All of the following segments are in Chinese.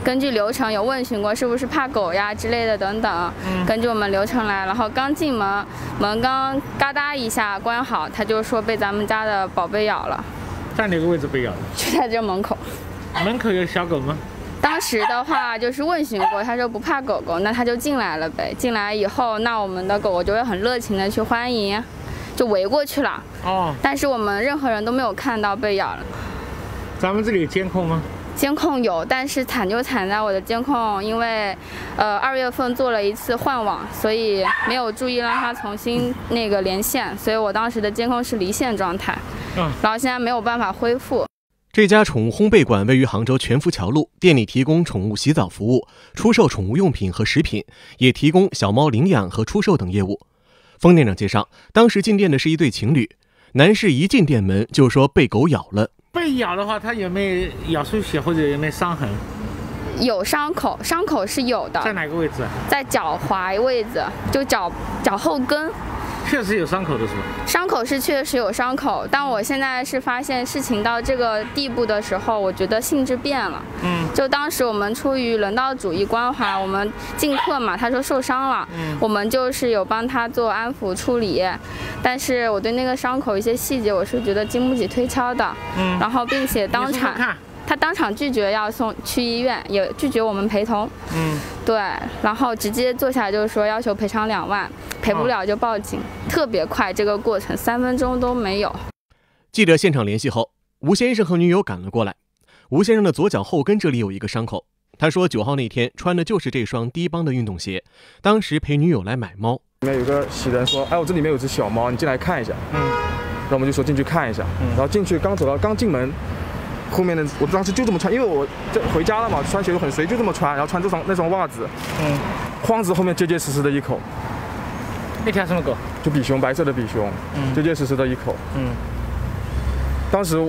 根据流程有问询过是不是怕狗呀之类的等等，根据我们流程来，然后刚进门，门刚嘎哒一下关好，他就说被咱们家的宝贝咬了。 在哪个位置被咬的？ 就在这门口。 门口有小狗吗？ 当时的话就是问询过，他说不怕狗狗，那他就进来了呗。进来以后，那我们的狗狗就会很热情的去欢迎，就围过去了。哦。但是我们任何人都没有看到被咬了。 咱们这里有监控吗？ 监控有，但是惨就惨在我的监控，因为2月份做了一次换网，所以没有注意让它重新连线，所以我当时的监控是离线状态。然后现在没有办法恢复。 这家宠物烘焙馆位于杭州全福桥路，店里提供宠物洗澡服务，出售宠物用品和食品，也提供小猫领养和出售等业务。封店长介绍，当时进店的是一对情侣，男士一进店门就说被狗咬了。 被咬的话，他有没有咬出血或者有没有伤痕？ 有伤口，伤口是有的。 在哪个位置？ 在脚踝位置，就脚后跟。 确实有伤口的是吧？ 伤口是确实有伤口，但我现在是发现事情到这个地步的时候，我觉得性质变了。就当时我们出于人道主义关怀，我们进客嘛，他说受伤了，我们就是有帮他做安抚处理，但是我对那个伤口一些细节，我是觉得经不起推敲的。然后并且当场。他当场拒绝要送去医院，也拒绝我们陪同。对，然后直接坐下来就是说要求赔偿2万，赔不了就报警，特别快，这个过程3分钟都没有。 记者现场联系后，吴先生和女友赶了过来。吴先生的左脚后跟这里有一个伤口，他说9号那天穿的就是这双低帮的运动鞋，当时陪女友来买猫。 里面有个喜人说，哎，我这里面有只小猫，你进来看一下。然后我们就说进去看一下，然后进去刚进门。后面的我当时就这么穿，因为我回家了嘛，穿鞋都很随，就这么穿，然后穿那双袜子，筐子后面结结实实的一口。 那条什么狗？ 就比熊，白色的比熊，结结实实的一口。当时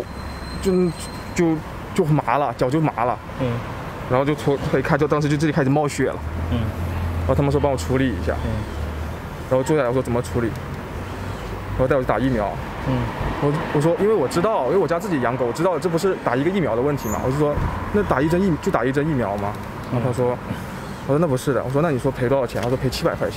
就麻了，脚就麻了。然后就可以看，就当时就这里开始冒血了。然后他们说帮我处理一下。然后坐下来我说怎么处理？然后带我去打疫苗。我说，因为我知道，因为我家自己养狗，我知道这不是打一个疫苗的问题嘛。我就说，那打一针疫苗吗？然后他说，我说那不是的。我说那你说赔多少钱？他说赔700块钱。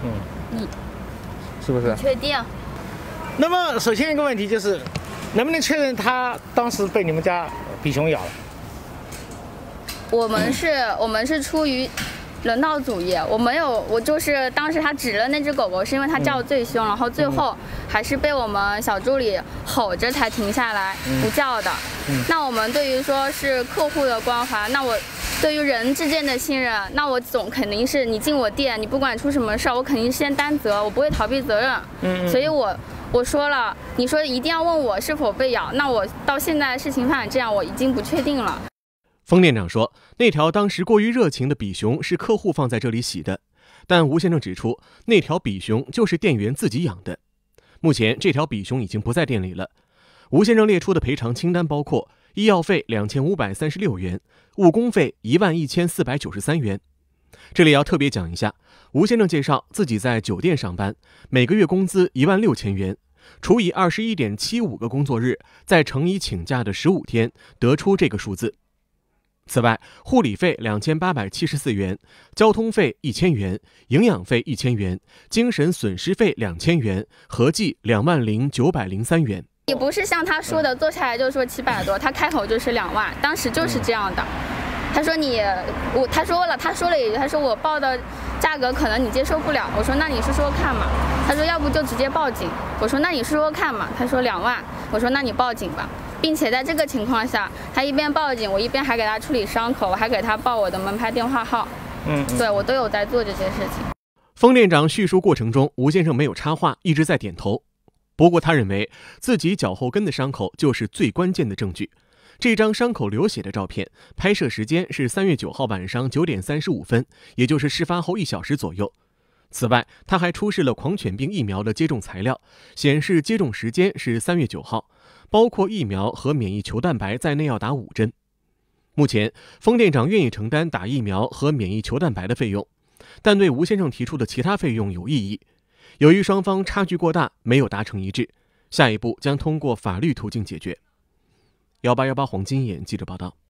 是不是？ 你确定？ 那么首先一个问题就是，能不能确认他当时被你们家比熊咬了？ 我们是出于人道主义，我就是当时他指了那只狗狗，是因为他叫最凶，然后最后还是被我们小助理吼着才停下来不叫的。那我们对于说是客户的关怀，那我对于人之间的信任，那我肯定是你进我店，你不管出什么事儿，我肯定先担责，我不会逃避责任。所以我说了，你说一定要问我是否被咬，那我到现在事情发展这样，我已经不确定了。 封店长说，那条当时过于热情的比熊是客户放在这里洗的，但吴先生指出，那条比熊就是店员自己养的。目前这条比熊已经不在店里了。吴先生列出的赔偿清单包括医药费2536元，误工费11493元。这里要特别讲一下，吴先生介绍自己在酒店上班，每个月工资16000元，除以21.75个工作日，再乘以请假的15天，得出这个数字。此外，护理费2874元，交通费1000元，营养费1000元，精神损失费2000元，合计20903元。 也不是像他说的，坐下来就说700多，他开口就是2万，当时就是这样的。他说他说了一句，他说我报的价格可能你接受不了。我说那你说看嘛。他说要不就直接报警。我说那你说看嘛。他说2万。我说那你报警吧。并且在这个情况下，他一边报警，我一边还给他处理伤口，我还给他报我的门牌电话号。对，我都有在做这些事情。 封店长叙述过程中，吴先生没有插话，一直在点头。不过他认为自己脚后跟的伤口就是最关键的证据。这张伤口流血的照片拍摄时间是3月9号晚上9点35分，也就是事发后1小时左右。此外，他还出示了狂犬病疫苗的接种材料，显示接种时间是3月9号，包括疫苗和免疫球蛋白在内要打5针。目前，封店长愿意承担打疫苗和免疫球蛋白的费用，但对吴先生提出的其他费用有异议。由于双方差距过大，没有达成一致，下一步将通过法律途径解决。1818黄金眼记者报道。